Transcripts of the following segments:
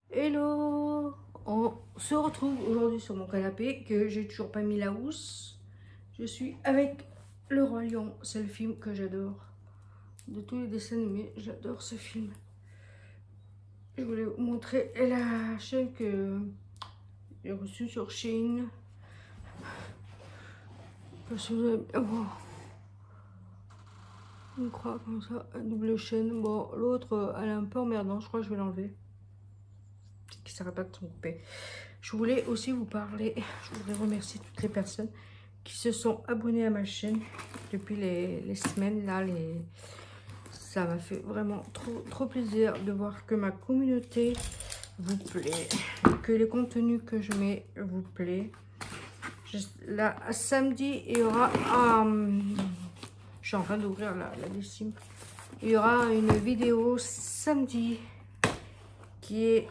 Hello, on se retrouve aujourd'hui sur mon canapé que j'ai toujours pas mis la housse. Je suis avec Le Roi Lion, c'est le film que j'adore. De tous les dessins animés, j'adore ce film. Je voulais vous montrer la chaîne que j'ai reçue sur Shein. Parce que vous allez bien voir. On croit comme ça, double chaîne. Bon, l'autre, elle est un peu emmerdante, je crois que je vais l'enlever. Qui ne s'arrête pas de tromper. Je voulais aussi vous parler, je voudrais remercier toutes les personnes qui se sont abonnées à ma chaîne depuis les semaines là. Ça m'a fait vraiment trop plaisir de voir que ma communauté vous plaît, que les contenus que je mets vous plaît. Là, samedi, il y aura je suis en train d'ouvrir la décime. Il y aura une vidéo samedi qui est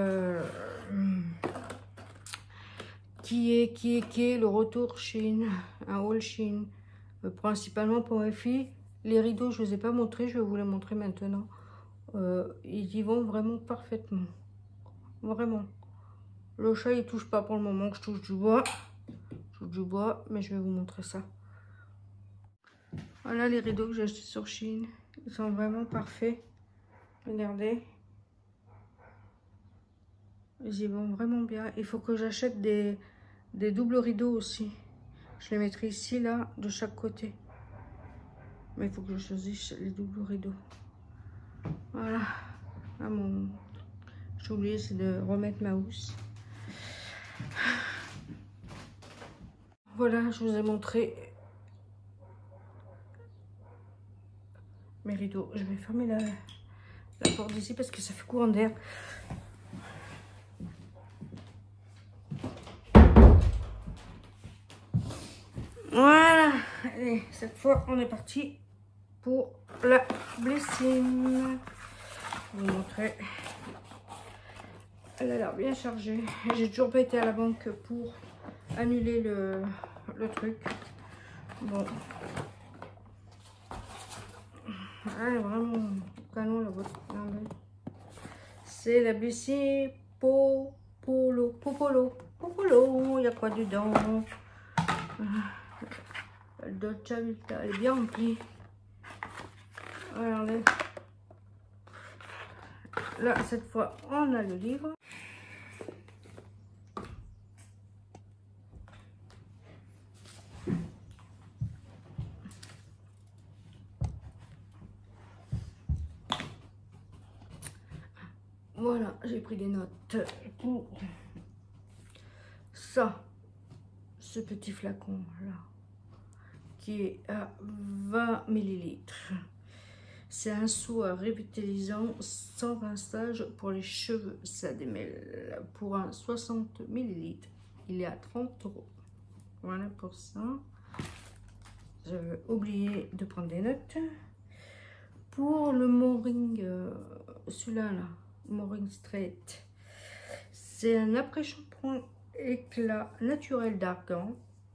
le retour Shein, un haul Shein, principalement pour mes filles. Les rideaux, je ne vous ai pas montré, je vais vous les montrer maintenant. Ils y vont vraiment parfaitement. Vraiment. Le chat, il touche pas pour le moment, que je touche du bois. Je touche du bois, mais je vais vous montrer ça. Voilà les rideaux que j'ai achetés sur Shein. Ils sont vraiment parfaits. Regardez. Ils y vont vraiment bien. Il faut que j'achète des doubles rideaux aussi. Je les mettrai ici, là, de chaque côté. Mais il faut que je choisisse les doubles rideaux. Voilà. Ah, j'ai oublié, c'est de remettre ma housse. Voilà, je vous ai montré mes rideaux. Je vais fermer la porte d'ici parce que ça fait courant d'air. Voilà. Allez, cette fois, on est parti pour la blessing. Je vais vous montrer. Elle a l'air bien chargée. J'ai toujours pas été à la banque pour annuler le truc. Bon. Elle est vraiment canon la boîte. C'est la blessée Popolo. Il y a quoi dedans? Le Dolce Vita, elle est bien remplie. Regardez. Là, cette fois, on a le livre. Voilà, j'ai pris des notes pour ça, ce petit flacon là, qui est à 20 ml. C'est un soin revitalisant sans rinçage pour les cheveux. Ça démêle. Pour un 60 ml, il est à 30 €. Voilà pour ça. J'avais oublié de prendre des notes. Pour le Moring, celui-là, là, Moring Straight, c'est un après-shampoing éclat naturel d'argan,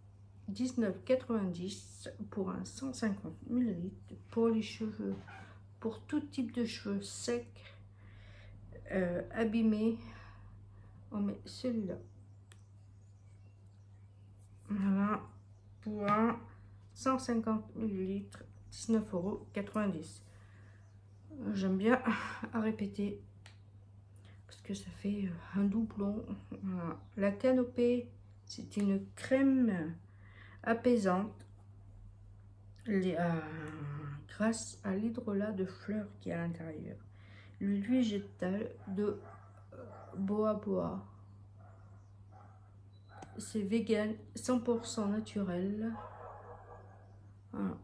19,90 € pour un 150 ml pour les cheveux, pour tout type de cheveux secs, abîmés. On met celui-là. Voilà, pour un 150 ml, 19,90 €. J'aime bien à répéter parce que ça fait un doublon. Voilà. La canopée, c'est une crème apaisante grâce à l'hydrolat de fleurs qui est à l'intérieur. L'huile végétale de boa. C'est vegan, 100% naturel. Voilà.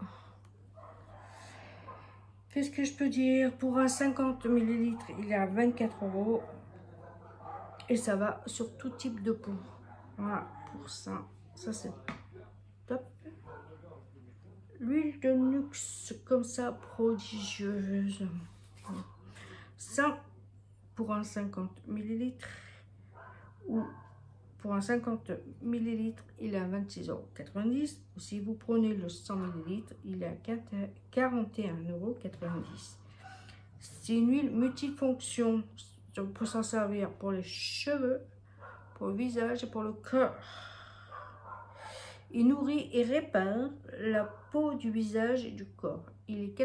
Qu'est-ce que je peux dire? Pour un 50 ml, il est à 24 €. Et ça va sur tout type de peau. Voilà, pour ça. Ça, c'est top. L'huile de Nuxe, comme ça, prodigieuse. Ça, pour un 50 ml. Ou pour un 50 ml, il est à 26,90 €. Si vous prenez le 100 ml, il est à 41,90 €. C'est une huile multifonction On peut s'en servir pour les cheveux, pour le visage et pour le corps. Il nourrit et répare la peau du visage et du corps. Il est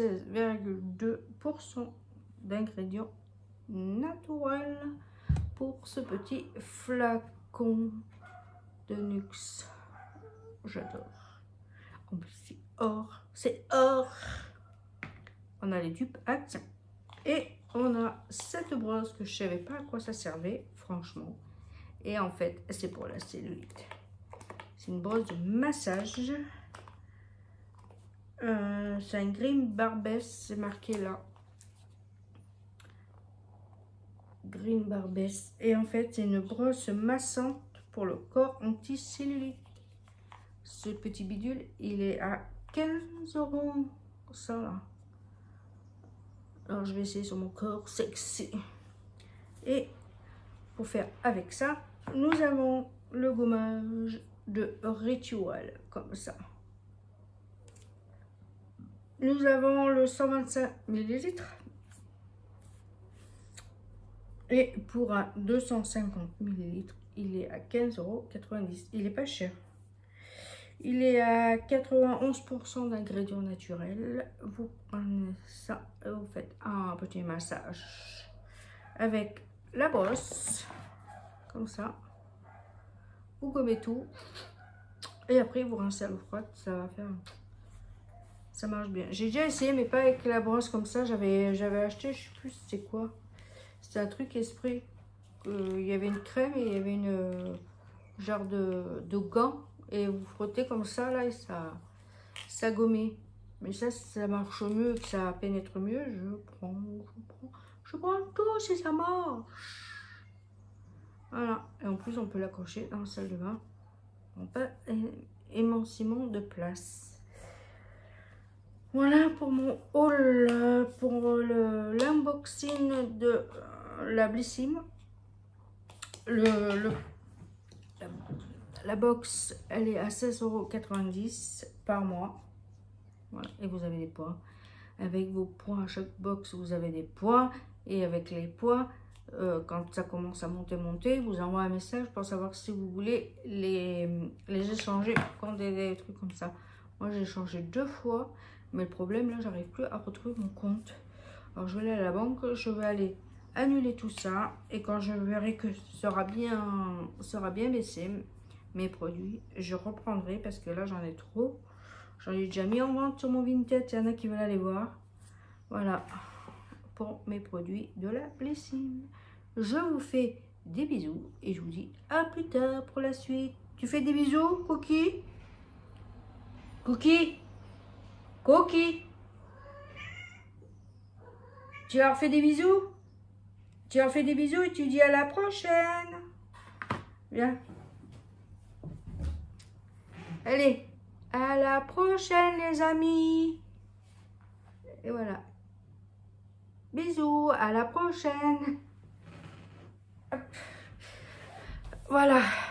96,2% d'ingrédients naturels pour ce petit flacon de Nuxe. J'adore. En plus, c'est or. C'est or. On a les dupes accents. Et on a cette brosse que je savais pas à quoi ça servait, franchement. Et en fait, c'est pour la cellulite. C'est une brosse de massage. C'est un Green Barbès, c'est marqué là. Green Barbès. Et en fait, c'est une brosse massante pour le corps anti-cellulite. Ce petit bidule, il est à 15 €. Ça là. Alors, je vais essayer sur mon corps sexy. Et pour faire avec ça, nous avons le gommage de Ritual, comme ça. Nous avons le 125 ml. Et pour un 250 ml, il est à 15,90 €. Il est pas cher. Il est à 91% d'ingrédients naturels. Vous prenez ça et vous faites un petit massage avec la brosse, comme ça. Vous gommez tout et après vous rincez à l'eau froide. Ça va faire, ça marche bien. J'ai déjà essayé, mais pas avec la brosse comme ça. J'avais acheté, je sais plus c'est quoi. C'était un truc esprit. Il y avait une crème et il y avait une genre de gants. Et vous frottez comme ça, là, et ça gommait. Mais ça marche mieux, que ça pénètre mieux. Je prends tout si ça marche. Voilà. Et en plus, on peut l'accrocher dans la salle de bain. On peut émancement de place. Voilà pour mon haul, pour l'unboxing de la Blissim. La box, elle est à 16,90 € par mois. Voilà. Et vous avez des points. Avec vos points, à chaque box, vous avez des points. Et avec les points, quand ça commence à monter, vous envoie un message pour savoir si vous voulez les échanger contre des trucs comme ça. Moi, j'ai échangé 2 fois. Mais le problème, là, j'arrive plus à retrouver mon compte. Alors, je vais aller à la banque. Je vais aller annuler tout ça. Et quand je verrai que sera bien baissé mes produits, je reprendrai parce que là j'en ai trop. J'en ai déjà mis en vente sur mon Vinted, il y en a qui veulent aller voir. Voilà pour mes produits de la Blissim. Je vous fais des bisous et je vous dis à plus tard pour la suite. Tu fais des bisous, Cookie? Cookie? Cookie? Tu leur fais des bisous? Tu leur fais des bisous et tu dis à la prochaine. Viens. Allez, à la prochaine les amis. Et voilà. Bisous, à la prochaine. Hop. Voilà.